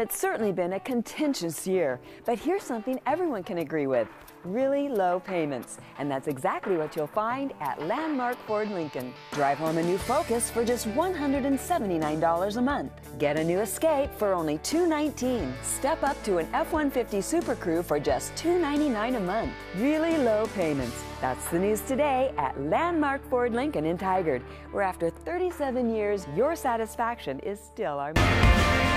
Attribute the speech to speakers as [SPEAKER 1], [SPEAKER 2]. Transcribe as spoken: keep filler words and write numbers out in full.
[SPEAKER 1] it's certainly been a contentious year, but here's something everyone can agree with: really low payments. And that's exactly what you'll find at Landmark Ford Lincoln. Drive home a new Focus for just one hundred seventy-nine dollars a month. Get a new Escape for only two hundred nineteen dollars. Step up to an F one fifty Super Crew for just two hundred ninety-nine dollars a month. Really low payments. That's the news today at Landmark Ford Lincoln in Tigard, where after thirty-seven years, your satisfaction is still our mission.